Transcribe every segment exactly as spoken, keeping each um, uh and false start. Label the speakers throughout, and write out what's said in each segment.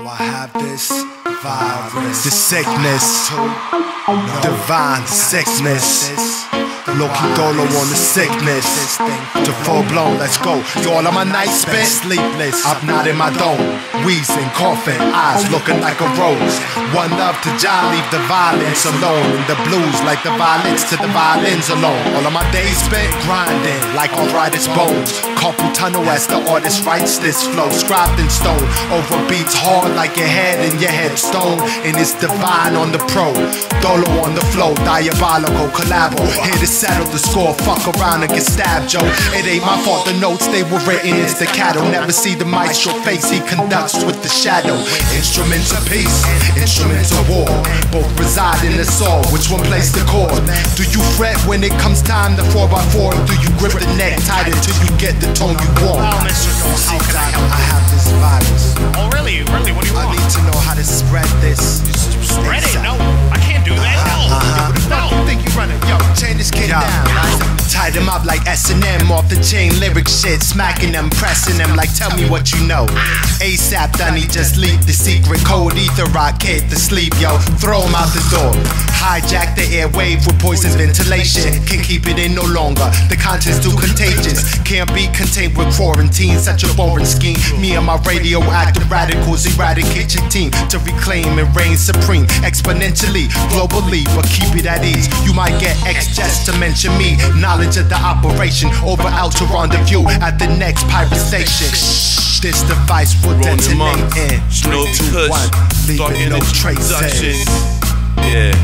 Speaker 1: Yo, I have this virus, the sickness, divine sickness. Loki Dolo on the sickness. To full blown, let's go. Yo, all of my nights spent sleepless. I'm not in my dome, wheezing, coughing, eyes looking like a rose. One love to Jah, leave the violence alone. And the blues like the violets to the violins alone. All of my days spent grinding like arthritis bones. Carpal tunnel as the artist writes this flow. Scribed in stone, over beats hard like your head and your headstone. And it's divine on the pro, Dolo on the flow, diabolical collabo. Here to settle the score, fuck around and get stabbed, Joe. It ain't my fault, the notes they were written is the cattle. Never see the maestro face, he conducts with the shadow. Instruments of peace, instruments of war, both reside in the soul. Which one plays the chord? Do you fret when it comes time to four by four? Or do you grip the neck tighter till you get the tone you want?
Speaker 2: Oh, Mister Jones, how can I help?
Speaker 1: I have this virus.
Speaker 2: Oh, really? Really? What do you want?
Speaker 1: I need to know how to spread this.
Speaker 2: Spread it? No, I can't do that. No.
Speaker 1: Uh-huh.
Speaker 2: No.
Speaker 1: You think you running? Yo, chain this kid
Speaker 2: Yo.
Speaker 1: down. Tie them up like S and M off the chain lyric shit. Smacking them, pressing them like tell me what you know. ASAP done, he just leaked the secret code. Ether rocket to sleep, yo. Throw him out the door. Hijack the airwave with poison ventilation. Can't keep it in no longer. The content's too contagious. Can't be contained with quarantine. Such a boring scheme. Me and my radioactive radicals eradicate your team to reclaim and reign supreme. Exponentially, globally, but keep it at ease. You might get X just to mention me. Knowledge of the operation. Over out to rendezvous at the next pirate station. This device will detonate in
Speaker 3: Snow
Speaker 1: three, two,
Speaker 3: Kush,
Speaker 1: one. Leaving no traces.
Speaker 3: Yeah.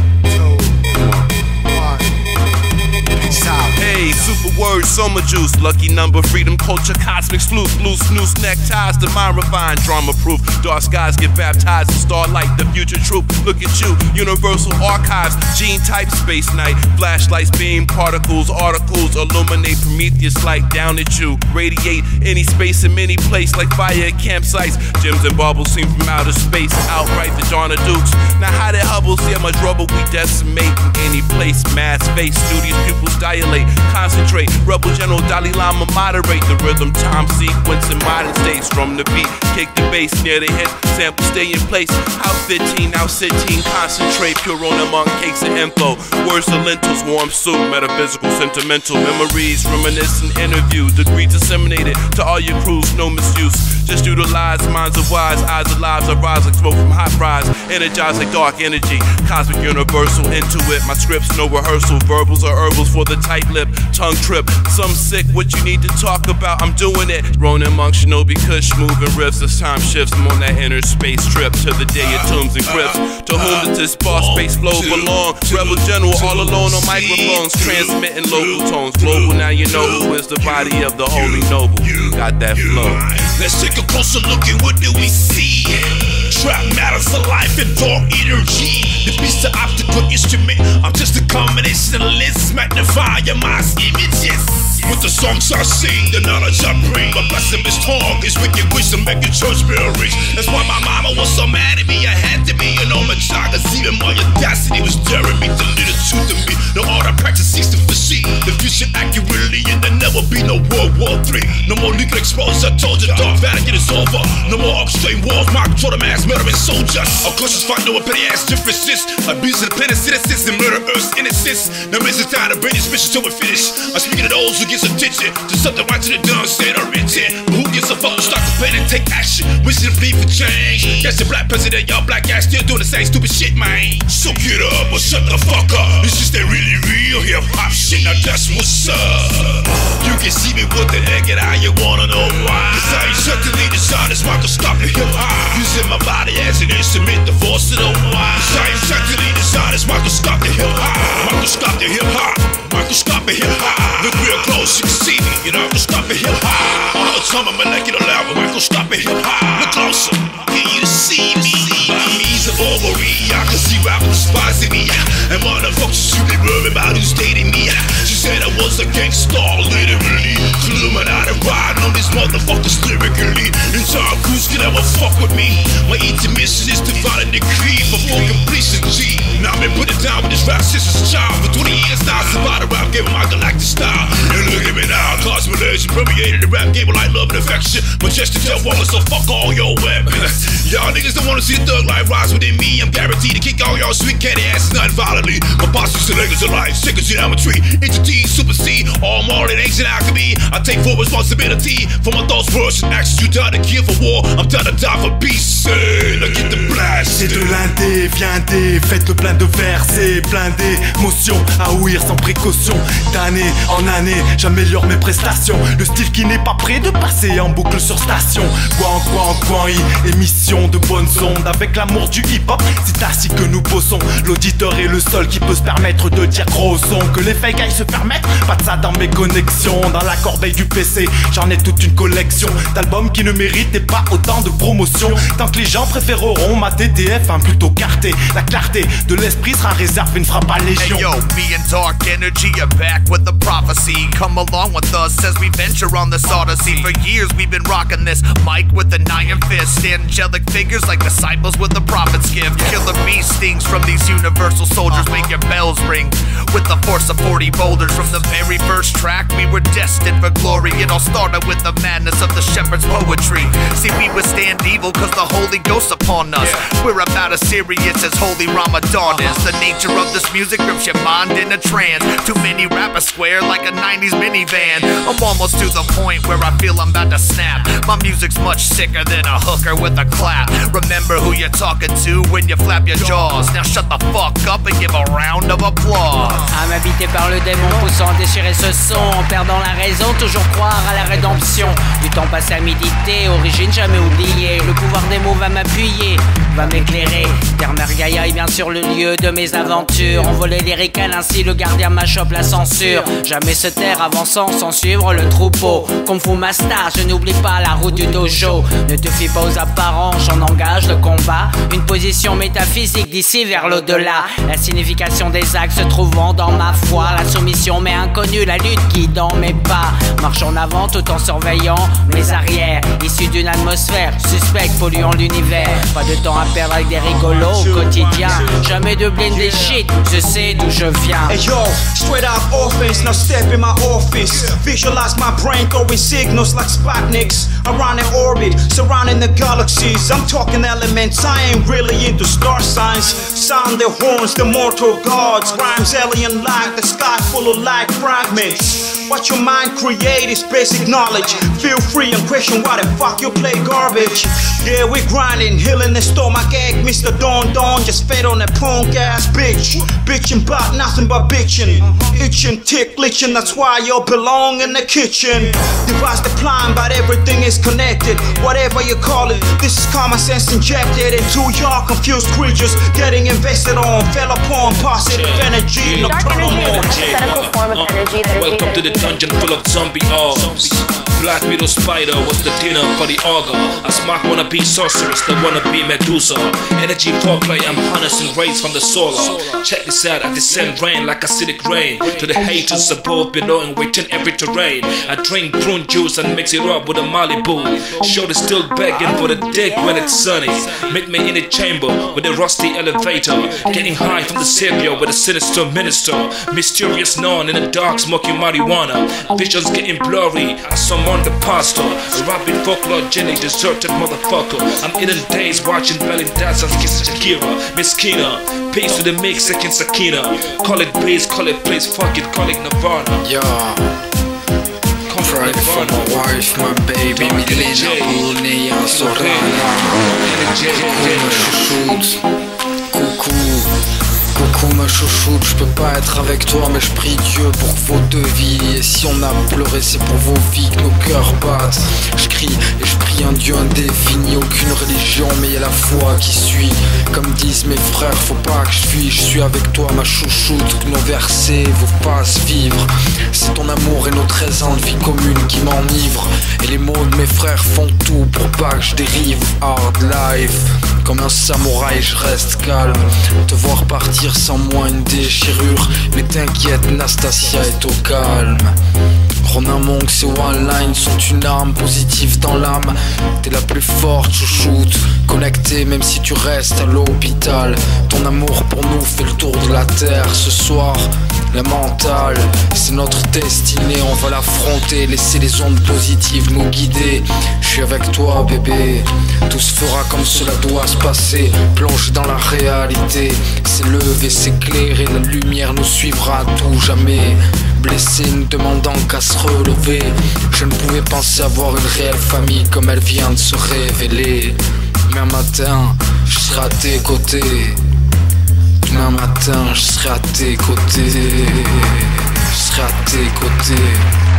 Speaker 1: Peace out.
Speaker 3: Hey, super word, soma juice, lucky number, freedom culture, cosmic sleuth, loose, noose, neckties, the mind refined, drama proof. Dark skies get baptized in starlight, the future truth. Look at you, universal archives, gene type, space night, flashlights, beam, particles, articles, illuminate Prometheus light down at you. Radiate any space in many place like fire at campsites. Gems and bubbles seen from outer space, outright the Dawn of Dukes. Now how did Hubble see how much rubble we decimate in any place? Mass face, studious pupils dilate, concentrate. Rebel General Dalai Lama moderate the rhythm, time sequence in modern states. Strum the beat, kick the bass near the hip, sample stay in place. Out fifteen, out sixteen, concentrate. Pure on among cakes and info. Words to lentils, warm soup, metaphysical, sentimental memories, reminiscent interview. Degree disseminated to all your crews, no misuse. Just utilize minds of wise, eyes of lives arise like smoke from hot fries. Energize like dark energy, cosmic universal, intuit. My scripts, no rehearsal. Verbals are herbals for the tight lip, tongue trip. Some sick, what you need to talk about, I'm doing it. Ronin Monk, Shinobi Kush, moving riffs as time shifts. I'm on that inner space trip to the day of tombs and crypts. To whom does this bar space flow belong? Rebel General all alone on microphones, transmitting local tones. Global, now you know who is the body of the holy noble. Got that flow.
Speaker 4: Let's take a closer look at what do we see. Trap matters of life and dark energy. The beast of optical instrument, I'm just a combination of lenses, magnify your mind's images. With the songs I sing, the knowledge I bring, my blessing is tongue is wicked wisdom, make your church bell rich. That's why my mama was so mad at me, I had to be, you know, my child, cause even my audacity was daring me to little truth in me. No art I practice seeks to foresee the future accurately, and there never be no World War Three. No more nuclear exposure, I told you, dark Vatican is over. No more upstream wars, mark for the mass murdering soldiers. Our cultures find no petty ass differences, abuse of the planet citizens and murder Earth's innocence. Now is the time to bring this mission till we finish. I'm speaking to those who get attention to something right to the done, said or written. But who gives a fuck? Start to plan and take action, wishing to plead for change. That's the black president, y'all black ass still doing the same stupid shit, man. So get up or shut the fuck up. It's just that really real hip hop shit, now that's what's up. You can see me with the heck and how you wanna know why. Cause I ain't shut the lead inside this microscopic hip hop. Using my body as an instrument, the force of the why. Cause I ain't shut the lead inside this microscopic hip hop. Microscopic hip hop. Microscopic hip hop. Look real close, you can see me. You know, microscopic hip hop. On the time of molecular level, microscopic hip hop. Look closer, can you see me? My me's of ovary, I can see rappers despising me. And motherfuckers should be worried about who's dating me. She said I was a gangster, literally. Illuminati riding on these motherfuckers lyrically. And Tom Cruise can never fuck with me. My eating mission is to find a decree for full completion, G. Now I've been putting down with this rap since a child. For twenty years now, survived the rap game with my galactic style. And look at me now, cosmic legend, permeated the rap game with light, love, and affection. Majestic tell woman, so fuck all your web. Y'all niggas don't wanna see the thug life rise within me. I'm guaranteed to kick all y'all sweet candy asses non-violently. My posse's the legacy of life, second geometry, entity, super C, all more than ancient alchemy. I take full responsibility for my thoughts, words, and actions. You done to kill for war, I'm done to die for peace. Hey, now get the blast.
Speaker 1: C'est de l'indé, viendez, faites-le plein de versets, plein d'émotions, à ouïr sans précaution. D'année en année, j'améliore mes prestations. Le style qui n'est pas prêt de passer en boucle sur station. Coin, coin, coin, émission de bonnes ondes. Avec l'amour du hip-hop, c'est ainsi que nous bossons. L'auditeur est le seul qui peut se permettre de dire gros son. Que les fake aillent se permettre, pas de ça dans mes connexions. Dans la corbeille du P C, j'en ai toute une collection d'albums qui ne méritaient pas autant de promotion. Tant que les gens préféreront ma T T F un plutôt carté. La clarté de l'esprit sera réservée, ne fera pas légion.
Speaker 5: Hey yo, me and Dark Energy are back with the prophecy. Come along with us as we venture on this odyssey. For years we've been rocking this mic with an iron fist. Angelic figures like disciples with the prophet's gift. Killer bee stings from these universal soldiers. Make your bells ring with the force of forty boulders. From the very first track we were destined for glory. It all started with the madness of the shepherd's poetry. See, we withstand evil cause the Holy Ghost's upon us. We're about as serious as Holy Ramadan is. The nature of this music grips your mind in a trance. Too many rappers square like a nineties minivan. I'm almost to the point where I feel I'm about to snap. My music's much sicker than a hooker with a clap. Remember who you're talking to when you flap your jaws. Now shut the fuck up and give a round of applause.
Speaker 6: Âme habitée par le démon, poussant à déchirer ce son, en perdant la raison, toujours croire à la rédemption. Du temps passé à méditer, origine jamais oubliée. Le pouvoir des mots va m'appuyer, va m'éclairer. Terre Gaïa est bien sûr le lieu de mes aventures. Envoler les ricans, ainsi le gardien m'achoppe la censure. Jamais se taire, avançant sans suivre le troupeau. Kung Fu Master, je n'oublie pas la route du dojo. Ne te fie pas aux apparences, j'en engage le combat. Une position métaphysique d'ici vers l'au-delà. La signification des actes se trouvant dans ma foi. La soumission mais inconnue, la lutte qui dans mes pas. Marche en avant tout en surveillant mes arrières. Issu d'une atmosphère suspecte polluant l'univers. Pas de temps à perdre avec des rigolos au quotidien. Jamais de blindé shit, je sais d'où je viens.
Speaker 7: Hey yo, straight out offense, now step in my office. Visualize my brain throwing signals like Sputniks. Around in orbit, surrounding the galaxies. I'm talking elements, I ain't really into star signs. Sound the horns, the mortal gods. Rhymes alien like the sky full of light fragments. What your mind create is basic knowledge. Feel free and question why the fuck you play garbage. Yeah, we grinding, healing the stomach ache. Mister Don Don just fed on that punk ass bitch. Bitching about nothing but bitching. Itching, tick, glitching, that's why you belong in the kitchen. Device the plan, but everything is connected. Whatever you call it, this is common sense injected into your confused creatures. Getting invested on, fell upon positive energy. Nocturnal
Speaker 8: Dark energy is a hypothetical form of energy that is
Speaker 9: Welcome to the dungeon full of zombie orbs. Black Widow Spider was the dinner for the ogre. A smart wannabe sorceress, the wannabe Medusa. Energy foreplay, I'm harnessing rays from the solar. Check this out, I descend rain like acidic rain. To the haters above, below, and waiting every terrain. I drink prune juice and mix it up with a Malibu. Shorty still begging for the dick when it's sunny. Meet me in the chamber with a rusty elevator. Getting high from the savior with a sinister minister. Mysterious nun in the dark smoking marijuana. Visions getting blurry, I summon the pastor. A rapid folklore Jenny, deserted motherfucker. I'm in the days watching belly dance and kissing Shakira. Miss Kina, peace to the mix, second Sakina. Call it bass, call it place, fuck it, call it Nirvana.
Speaker 10: Yeah. Cry for my wife, my baby, Milena Pulnia Sorana. Coucou ma chouchoute, coucou. Coucou ma chouchoute, je peux pas être avec toi mais je prie Dieu pour vos deux vies. Et si on a pleuré c'est pour vos vies que nos cœurs battent. Je crie et je prie un Dieu indéfini. Aucune religion mais y a la foi qui suit. Comme disent mes frères, faut pas que je fuis. Je suis avec toi ma chouchoute, que nos versets vous fassent vivre. C'est ton amour et nos treize ans de vie commune qui m'enivrent. Et les mots de mes frères font tout pour pas que je dérive. Hard life, comme un samouraï je reste calme. Te voir partir sans moi une déchirure. Mais t'inquiète, Nastasia est au calme. Ronin Monk, ces one lines sont une arme positive dans l'âme. T'es la plus forte, chouchoute. Connecté même si tu restes à l'hôpital. Ton amour pour nous fait le tour de la terre. Ce soir, la mentale, c'est notre destinée. On va l'affronter, laisser les ondes positives nous guider. Je suis avec toi bébé, tout se fera comme cela doit se passer. Plonge dans la réalité, s'élever, s'éclairer. La lumière nous suivra à tout jamais. Blessé ne demandant qu'à se relever. Je ne pouvais penser avoir une réelle famille comme elle vient de se révéler. Demain matin, je serai à tes côtés. Demain matin, je serai à tes côtés. Je serai à tes côtés.